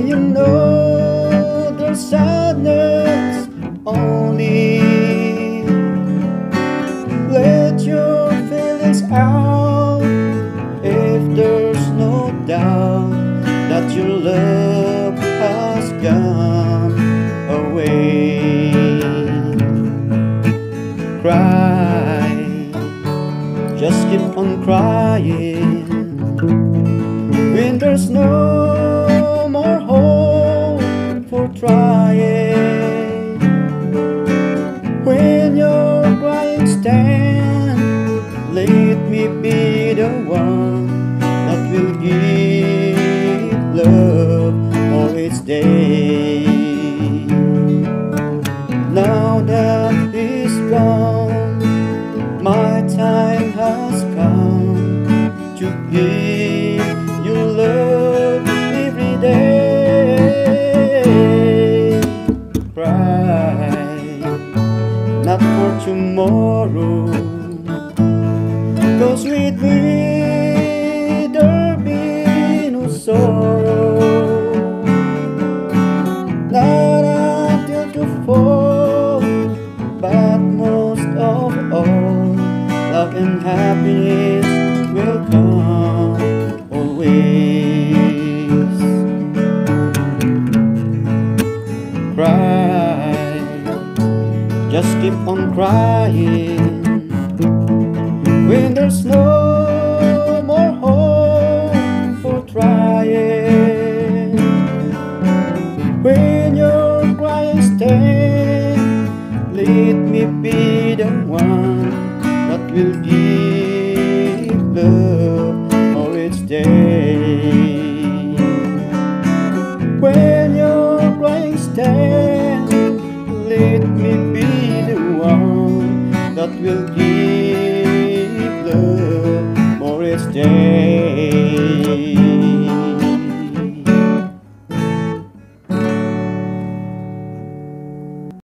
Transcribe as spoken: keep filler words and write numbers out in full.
when you know there's sadness only. Let your feelings out if there's no doubt that your love has gone away. Cry, just keep on crying when there's no more hope for trying. When you're crying, stand, let me be the one that will give love all its day. Now that he's gone, my time has come to give you love every day. Cry, not for tomorrow, 'cause with me there'll be no sorrow. Not until you fall, but most of all, love and happiness will come always. Cry, just keep on crying when there's no more hope for trying. When you're crying, stand, let me be the one that will give love all its day. When you're crying, stand, let me be the one that will give